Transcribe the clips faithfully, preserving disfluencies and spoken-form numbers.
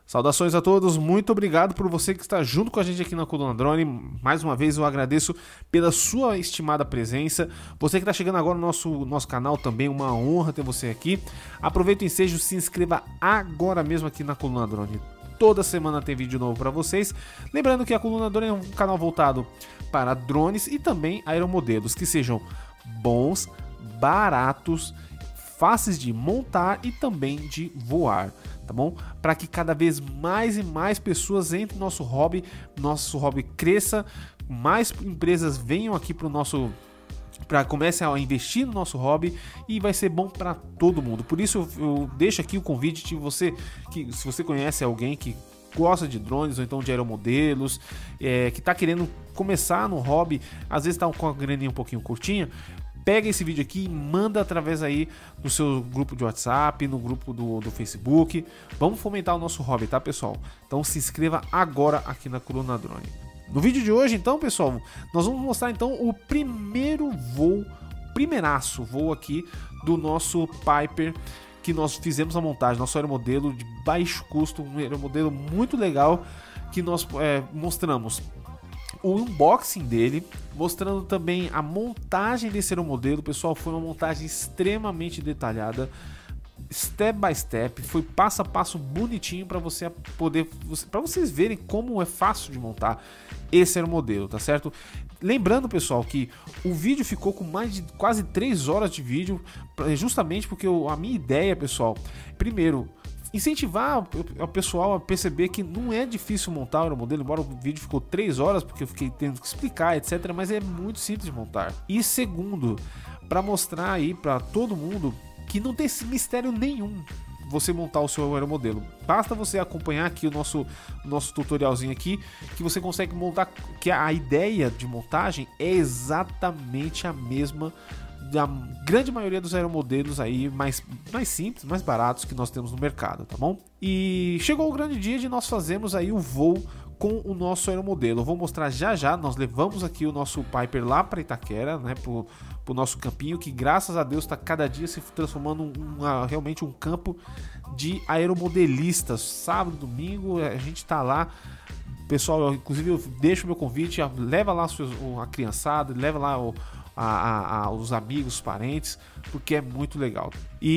Saudações a todos, muito obrigado por você que está junto com a gente aqui na Coluna Drone. Mais uma vez eu agradeço pela sua estimada presença. Você que está chegando agora no nosso, nosso canal também, uma honra ter você aqui. Aproveita o ensejo, se inscreva agora mesmo aqui na Coluna Drone. Toda semana tem vídeo novo para vocês. Lembrando que a Coluna Drone é um canal voltado para drones e também aeromodelos que sejam bons, baratos, fáceis de montar e também de voar, tá bom? Para que cada vez mais e mais pessoas entrem no nosso hobby, nosso hobby cresça, mais empresas venham aqui para o nosso, para comecem a investir no nosso hobby e vai ser bom para todo mundo. Por isso eu, eu deixo aqui o convite de você, que se você conhece alguém que gosta de drones ou então de aeromodelos, é, que está querendo começar no hobby, às vezes está com a graninha um pouquinho curtinha, pega esse vídeo aqui e manda através aí do seu grupo de WhatsApp, no grupo do, do Facebook. Vamos fomentar o nosso hobby, tá, pessoal? Então se inscreva agora aqui na Coluna Drone. No vídeo de hoje, então, pessoal, nós vamos mostrar então o primeiro voo, primeiraço voo aqui do nosso Piper, que nós fizemos a montagem, nosso aeromodelo de baixo custo, um aeromodelo muito legal, que nós é, mostramos o unboxing dele, mostrando também a montagem desse aeromodelo. Pessoal, foi uma montagem extremamente detalhada, step by step, foi passo a passo bonitinho para você poder, para vocês verem como é fácil de montar esse aeromodelo, tá certo? Lembrando, pessoal, que o vídeo ficou com mais de quase três horas de vídeo, justamente porque a minha ideia, pessoal, primeiro, incentivar o pessoal a perceber que não é difícil montar o aeromodelo, embora o vídeo ficou três horas, porque eu fiquei tendo que explicar, etc, mas é muito simples de montar. E segundo, para mostrar aí para todo mundo que não tem esse mistério nenhum você montar o seu aeromodelo. Basta você acompanhar aqui o nosso, nosso tutorialzinho aqui, que você consegue montar, que a ideia de montagem é exatamente a mesma da grande maioria dos aeromodelos aí mais, mais simples, mais baratos que nós temos no mercado, tá bom? E chegou o grande dia de nós fazermos aí o voo com o nosso aeromodelo. Eu vou mostrar já já. Nós levamos aqui o nosso Piper lá para Itaquera, né, pro, pro nosso campinho, que graças a Deus está cada dia se transformando em uma, realmente um campo de aeromodelistas. Sábado, domingo, a gente tá lá. Pessoal, eu, inclusive eu deixo o meu convite, leva lá a, sua, a criançada, leva lá o A, a, a, os amigos, os parentes, porque é muito legal.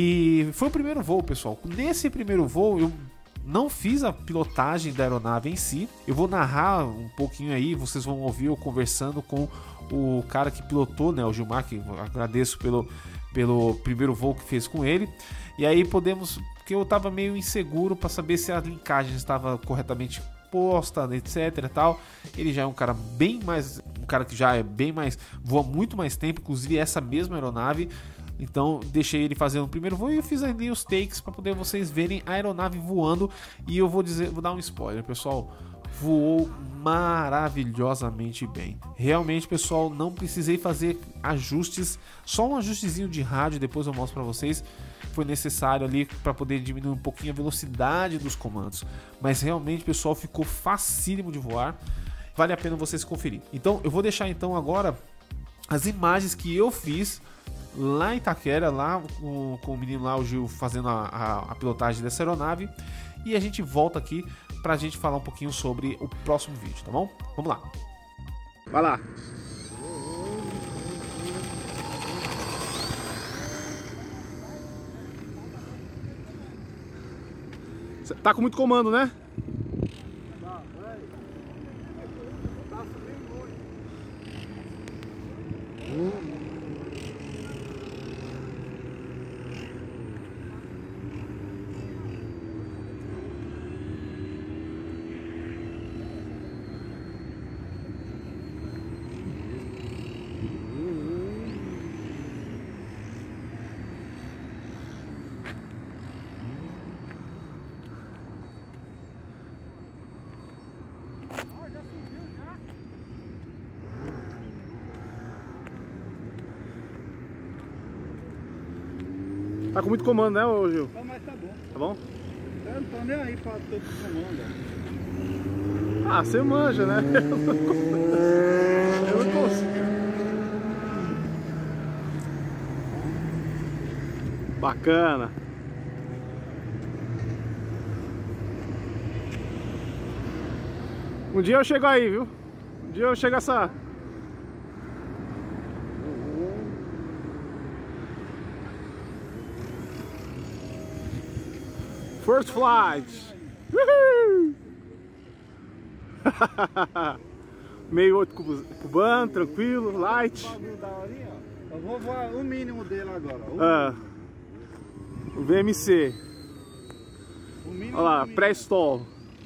E foi o primeiro voo, pessoal. Nesse primeiro voo eu não fiz a pilotagem da aeronave em si. Eu vou narrar um pouquinho aí, vocês vão ouvir eu conversando com o cara que pilotou, né, o Gilmar, que eu agradeço pelo, pelo primeiro voo que fez com ele. E aí podemos, porque eu estava meio inseguro para saber se a linkagem estava corretamente posta, etc e tal. Ele já é um cara bem mais, um cara que já é bem mais, voa muito mais tempo, inclusive essa mesma aeronave. Então deixei ele fazer o primeiro voo e eu fiz ali os takes para poder vocês verem a aeronave voando. E eu vou dizer, vou dar um spoiler, pessoal, voou maravilhosamente bem. Realmente, pessoal, não precisei fazer ajustes, só um ajustezinho de rádio, depois eu mostro para vocês. Foi necessário ali para poder diminuir um pouquinho a velocidade dos comandos, mas realmente, pessoal, ficou facílimo de voar. Vale a pena vocês conferir. Então eu vou deixar então agora as imagens que eu fiz lá em Itaquera, lá com, com o menino lá, o Gil, fazendo a, a, a pilotagem dessa aeronave, e a gente volta aqui pra gente falar um pouquinho sobre o próximo vídeo, tá bom? Vamos lá. Vai lá. Cê tá com muito comando, né? Tá, vai. Tá subindo muito. Tá com muito comando, né, ô Gil? Não, mas tá bom. Tá bom? Eu não tô nem aí pra todo comando. Ah, você manja, né? Eu não consigo. Bacana. Um dia eu chego aí, viu? Um dia eu chego essa... First flight! Uhul! Meio outro cubano, tranquilo, light. Eu vou voar o mínimo dele agora. O, Ah, o V M C. o mínimo Olha lá, do mínimo. pré-stall.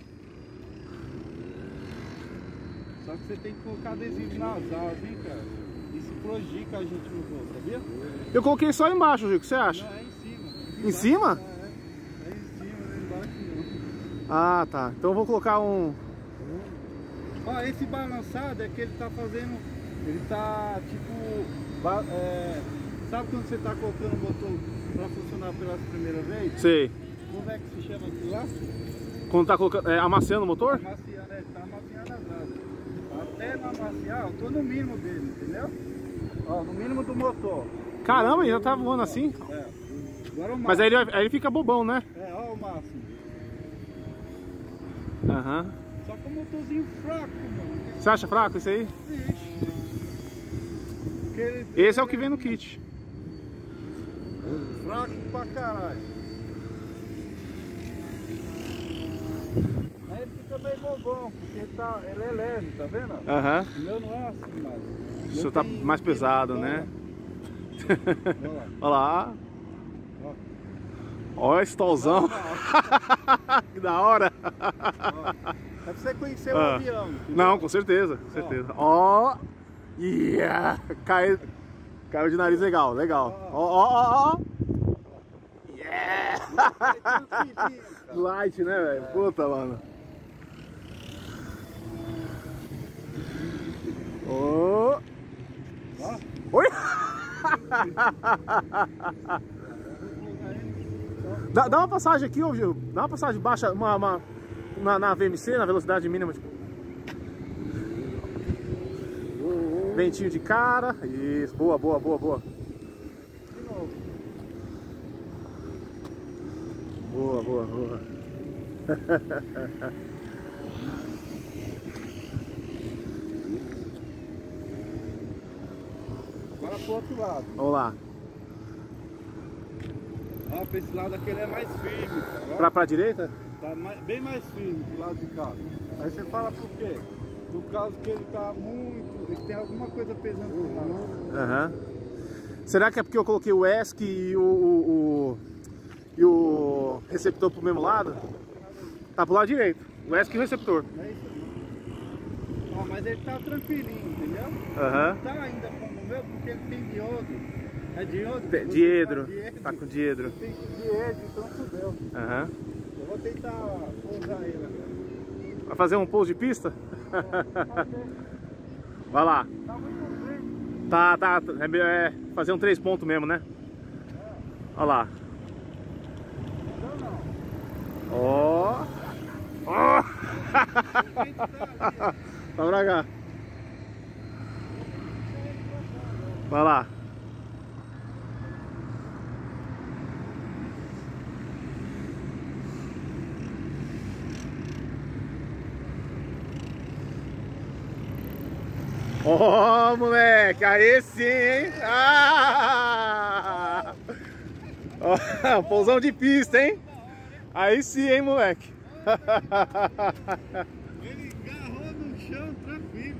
Só que você tem que colocar adesivo nas asas, hein, cara? Isso prejudica a gente no voo, sabia? Eu coloquei só embaixo, Gil, o que você acha? Não, é em cima. Em cima? É, é em cima, não é embaixo não. Ah, tá. Então eu vou colocar um... Ó, esse balançado é que ele tá fazendo. Ele tá tipo. ba- é, sabe quando você tá colocando o motor pra funcionar pela primeira vez? Sei. Como é que se chama aquilo lá? Quando tá colocando... É, amaciando o motor? Amaciando, ele tá amaciando as asas. Até não amaciar, eu tô no mínimo dele, entendeu? Ó, no mínimo do motor. Caramba, ele já tá voando assim. É. Agora o máximo. Mas aí ele, aí ele fica bobão, né? É, ó o máximo. Aham. Só que o motorzinho fraco, mano. Você acha fraco isso aí? Vixe. Porque ele- Esse é o que vem no kit. Fraco pra caralho. Aí ele fica meio bobão, porque ele, tá, ele é leve, tá vendo? Aham. O meu não é assim, mais. O seu tá mais pesado, né? Olha lá. Olha lá. Olha esse stallzão. Que da hora. Ó. É pra você conhecer o Ah. avião. entendeu? Não, com certeza, com certeza. Ó. Yeah. Caiu, caiu de nariz legal, legal. Ó, ó, ó, ó. Yeah. É tranquilinho, cara. Light, né, velho? Puta, mano. Ô. Ó. Oi? Dá, dá uma passagem aqui, ô Gil. Dá uma passagem baixa, uma, uma, na, na V M C, na velocidade mínima. Tipo. Ventinho de cara. Isso, boa, boa, boa, boa. De novo. Boa, boa, boa. Agora pro outro lado. Vamos lá. Ó, pra esse lado aqui ele é mais firme, cara. Ó. Pra, pra direita? Tá mais- bem mais firme do lado de cá. Aí você fala por quê? Por causa que ele tá muito. Ele tem alguma coisa pesando por lá. Aham. Será que é porque eu coloquei o E S C e o, o, o- e o receptor pro mesmo lado? Tá pro lado direito. O E S C e o receptor. Não é isso aí. Ó, mas ele tá tranquilinho, entendeu? Aham. Não tá ainda como o meu, porque ele tem diodo. É diodo? De- Você Diedro. tá diedro. Tá com diedro. Tem diedro, então fudeu. Aham. Eu vou tentar pousar ele agora. Vai fazer um pouso de pista? Vai lá. Tá muito frio. Tá, tá. É melhor é fazer um três pontos mesmo, né? Olha lá. Não, não. Ó. Ó. O vento tá ali, ó. Vai pra cá. Vai lá. Ó, oh, moleque, aí sim, hein? Ah! Ó, pousão de pista, hein? Aí sim, hein, moleque? Ele agarrou no chão tranquilo.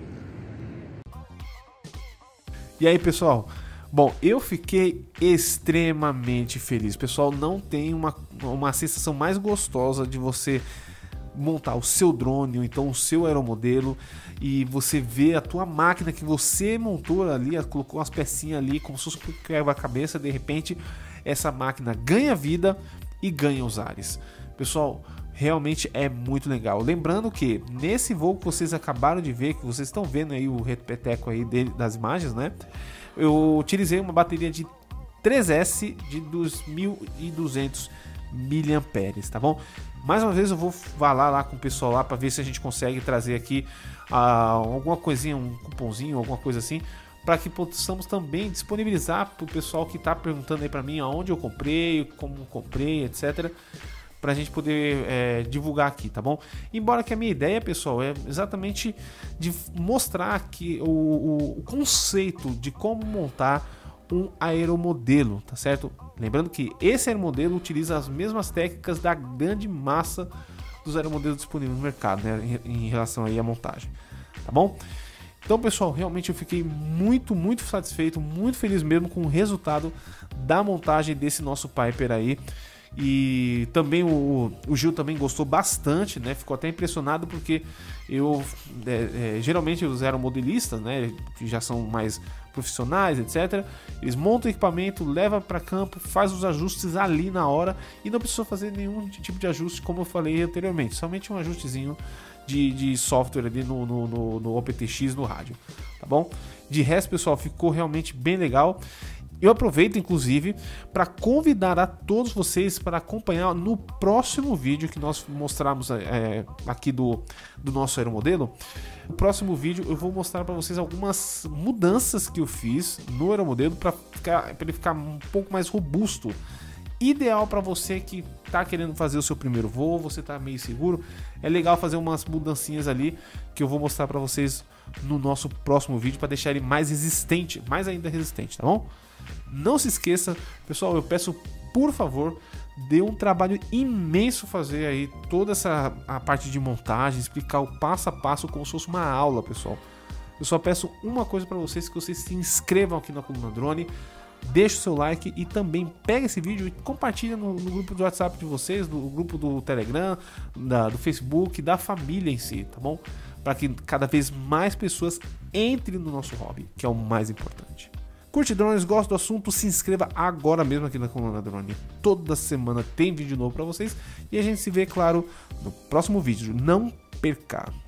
E aí, pessoal? Bom, eu fiquei extremamente feliz. Pessoal, não tem uma, uma sensação mais gostosa de você montar o seu drone ou então o seu aeromodelo e você ver a tua máquina que você montou ali, colocou umas pecinhas ali como se fosse um quebra-cabeça, de repente essa máquina ganha vida e ganha os ares. Pessoal, realmente é muito legal. Lembrando que nesse voo que vocês acabaram de ver, que vocês estão vendo aí o repeteco aí dele, das imagens, né? Eu utilizei uma bateria de três S de dois mil e duzentos miliamperes, tá bom? Mais uma vez eu vou falar lá com o pessoal lá para ver se a gente consegue trazer aqui ah, alguma coisinha, um cupomzinho, alguma coisa assim, para que possamos também disponibilizar para o pessoal que está perguntando aí para mim aonde eu comprei, como comprei, etcétera, pra gente poder é, divulgar aqui, tá bom? Embora que a minha ideia, pessoal, é exatamente de mostrar aqui o, o, o conceito de como montar um aeromodelo, tá certo? Lembrando que esse aeromodelo utiliza as mesmas técnicas da grande massa dos aeromodelos disponíveis no mercado, né, em, em relação aí à montagem, tá bom? Então, pessoal, realmente eu fiquei muito, muito satisfeito, muito feliz mesmo com o resultado da montagem desse nosso Piper aí. E também o, o Gil também gostou bastante, né? Ficou até impressionado porque eu é, é, geralmente os aeromodelistas, né, que já são mais profissionais, etcétera, eles montam o equipamento, levam para campo, faz os ajustes ali na hora e não precisa fazer nenhum tipo de ajuste, como eu falei anteriormente, somente um ajustezinho de, de software ali no, no, no, no O P T X no rádio, tá bom? De resto, pessoal, ficou realmente bem legal. Eu aproveito, inclusive, para convidar a todos vocês para acompanhar no próximo vídeo que nós mostramos é, aqui do, do nosso aeromodelo. No próximo vídeo eu vou mostrar para vocês algumas mudanças que eu fiz no aeromodelo para ele ficar um pouco mais robusto. Ideal para você que está querendo fazer o seu primeiro voo, você está meio seguro, é legal fazer umas mudancinhas ali que eu vou mostrar para vocês no nosso próximo vídeo para deixar ele mais resistente, mais ainda resistente, tá bom? Não se esqueça, pessoal, eu peço por favor, deu um trabalho imenso fazer aí toda essa a parte de montagem, explicar o passo a passo como se fosse uma aula, pessoal. Eu só peço uma coisa para vocês, que vocês se inscrevam aqui na Coluna Drone, deixe o seu like e também pega esse vídeo e compartilha no, no grupo do WhatsApp de vocês, no grupo do Telegram, da, do Facebook, da família em si, tá bom? Para que cada vez mais pessoas entrem no nosso hobby, que é o mais importante. Curte drones, gosta do assunto, se inscreva agora mesmo aqui na Coluna Drone. Toda semana tem vídeo novo para vocês e a gente se vê, claro, no próximo vídeo. Não perca!